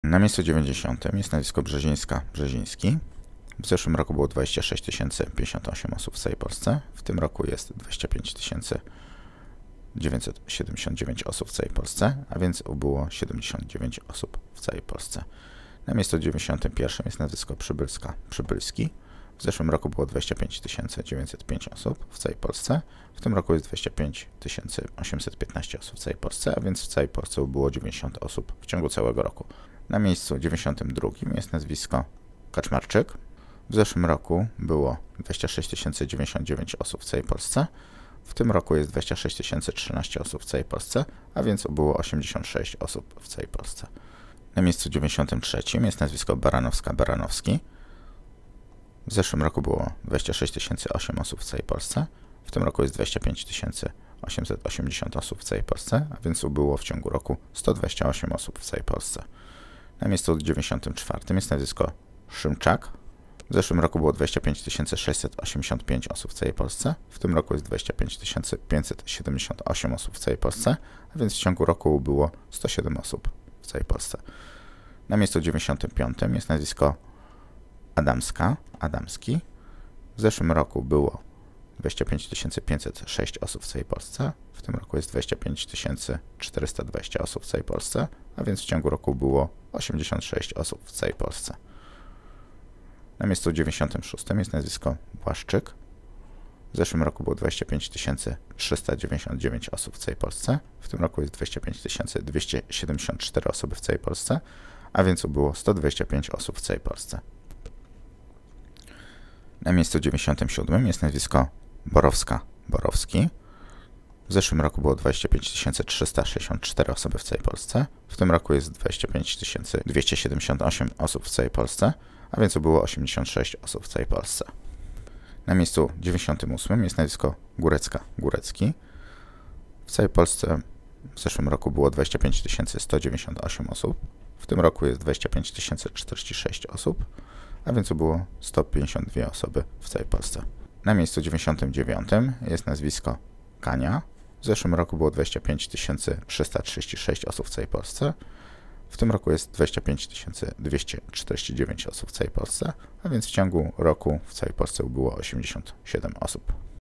Na miejscu 90 jest nazwisko Brzeziński. W zeszłym roku było 26 058 osób w całej Polsce. W tym roku jest 25 979 osób w całej Polsce, a więc ubyło 79 osób w całej Polsce. Na miejscu 91 jest nazwisko Przybylski. W zeszłym roku było 25 905 osób w całej Polsce. W tym roku jest 25 815 osób w całej Polsce, a więc w całej Polsce ubyło 90 osób w ciągu całego roku. Na miejscu 92 jest nazwisko Kaczmarczyk. W zeszłym roku było 26 099 osób w całej Polsce. W tym roku jest 26 013 osób w całej Polsce, a więc ubyło 86 osób w całej Polsce. Na miejscu 93 jest nazwisko Baranowski. W zeszłym roku było 26 008 osób w całej Polsce. W tym roku jest 25 880 osób w całej Polsce, a więc ubyło w ciągu roku 128 osób w całej Polsce. Na miejscu 94 jest nazwisko Szymczak. W zeszłym roku było 25 685 osób w całej Polsce. W tym roku jest 25 578 osób w całej Polsce, a więc w ciągu roku ubyło 107 osób w całej Polsce. Na miejscu 95 jest nazwisko Adamski. W zeszłym roku było 25 506 osób w całej Polsce. W tym roku jest 25 420 osób w całej Polsce, a więc w ciągu roku było 86 osób w całej Polsce. Na miejscu 96 jest nazwisko Błaszczyk. W zeszłym roku było 25 399 osób w całej Polsce. W tym roku jest 25 274 osoby w całej Polsce, a więc ubyło 125 osób w całej Polsce. Na miejscu 97 jest nazwisko Borowski. W zeszłym roku było 25 364 osoby w całej Polsce. W tym roku jest 25 278 osób w całej Polsce, a więc ubyło 86 osób w całej Polsce. Na miejscu 98 jest nazwisko Górecki. W całej Polsce w zeszłym roku było 25 198 osób. W tym roku jest 25 046 osób, a więc ubyło 152 osoby w całej Polsce. Na miejscu 99 jest nazwisko Kania. W zeszłym roku było 25 336 osób w całej Polsce. W tym roku jest 25 249 osób w całej Polsce, a więc w ciągu roku w całej Polsce ubyło 87 osób.